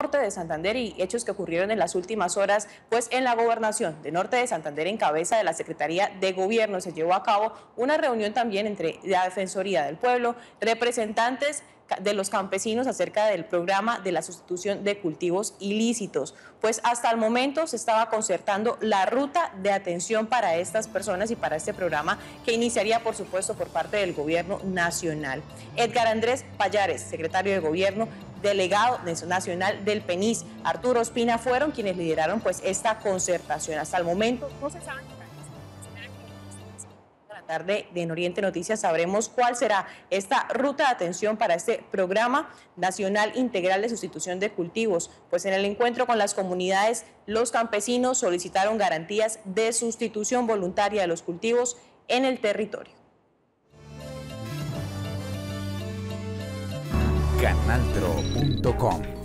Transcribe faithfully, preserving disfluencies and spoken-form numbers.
Norte de Santander y hechos que ocurrieron en las últimas horas, pues en la gobernación de Norte de Santander, en cabeza de la Secretaría de Gobierno, se llevó a cabo una reunión también entre la Defensoría del Pueblo, representantes de los campesinos acerca del programa de la sustitución de cultivos ilícitos, pues hasta el momento se estaba concertando la ruta de atención para estas personas y para este programa que iniciaría, por supuesto, por parte del Gobierno nacional. Edgar Andrés Payares, secretario de Gobierno, delegado nacional del P E N I S, Arturo Ospina, fueron quienes lideraron pues esta concertación. Hasta el momento no se sabe. A la tarde de En Oriente Noticias sabremos cuál será esta ruta de atención para este programa nacional integral de sustitución de cultivos. Pues en el encuentro con las comunidades, los campesinos solicitaron garantías de sustitución voluntaria de los cultivos en el territorio. canal tro punto com